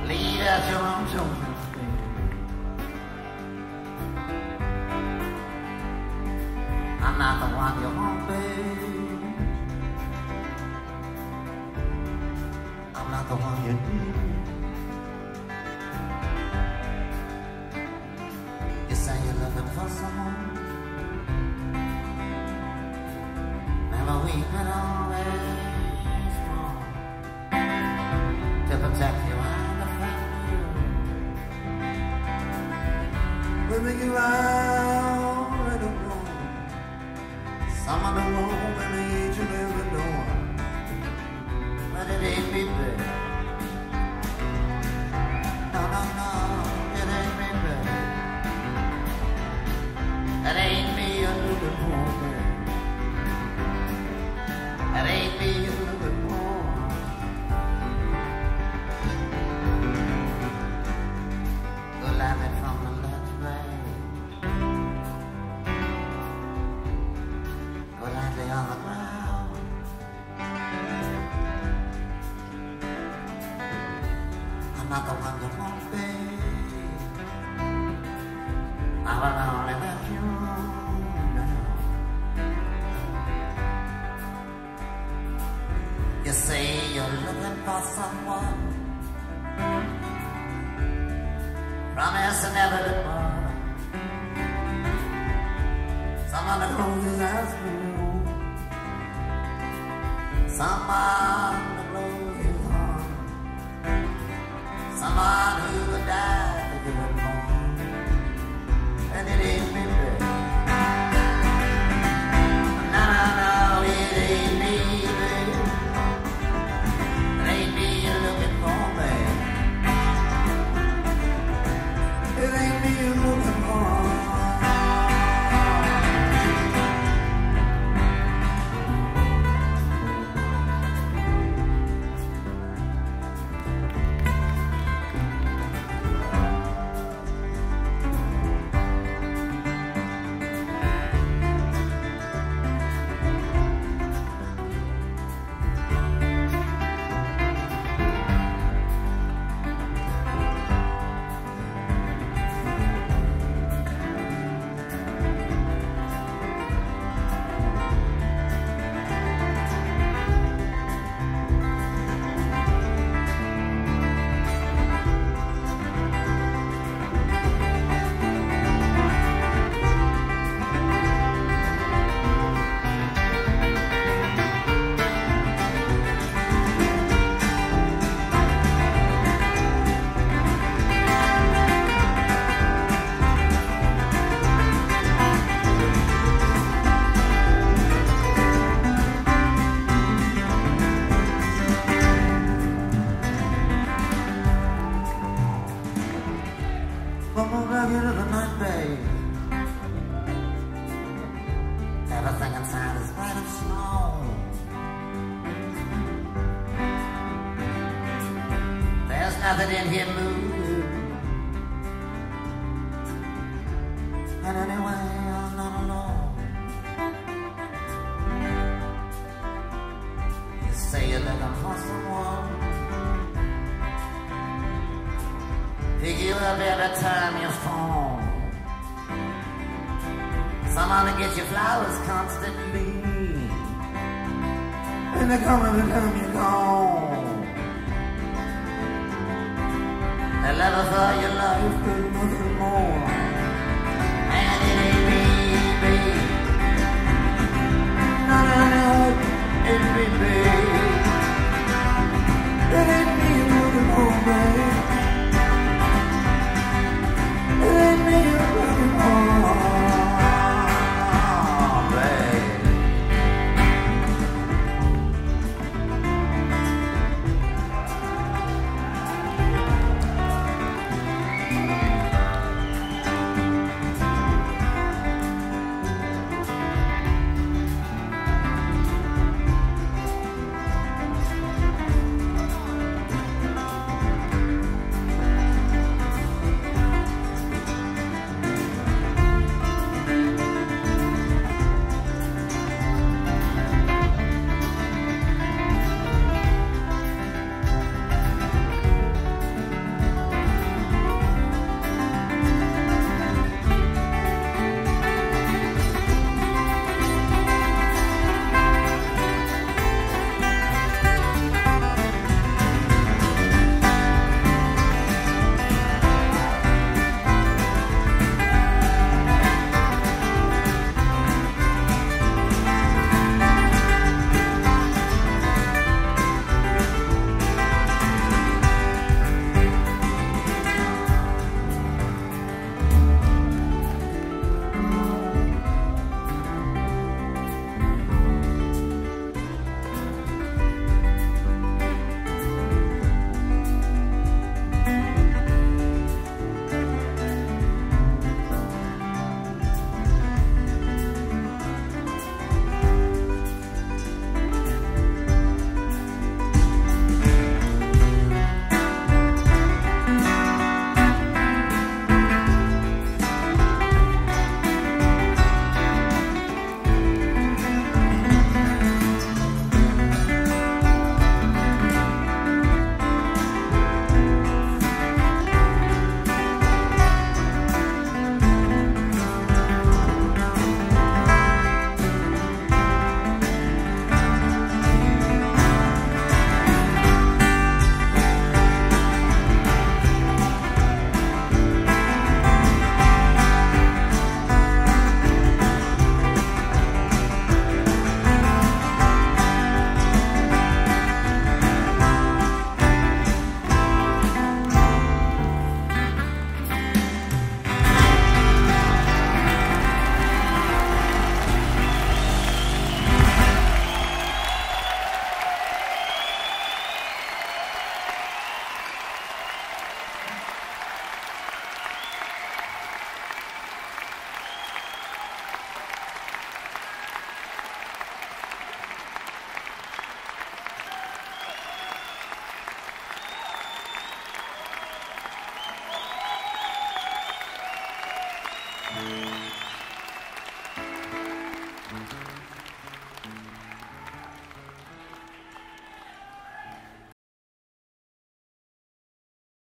Lead out your own children. I'm not the one you want, babe. I'm not the one you need. You say you're looking for someone. Never weak but always strong to protect you and defend you. Whether you already know someone to roam in the age of every door, but it ain't me, babe. No, no, no, it ain't me, babe. It ain't me you're looking for, babe. It ain't me you're looking for. Good landing from the left, babe. Good landing on the ground. I'm not the one you want, babe. I will only let you down. You say you're looking for someone. Promise never to part. Someone to close his eyes for you. Someone to close his heart. Someone who would die to give it more. And it ain't me, babe. No, no, no, it ain't me, babe. It ain't me you're looking for, babe. It ain't me you're looking for. One more rocket of the night, babe. Everything inside is made of snow. There's nothing in here moving. And anyway, I'm not alone. You say you're looking for someone. Pick you up every time you phone. Someone to get you flowers constantly. And they come every time you're gone. They love her for your life, but nothing more. And it ain't me, babe. No, no, no, it ain't me, babe. It ain't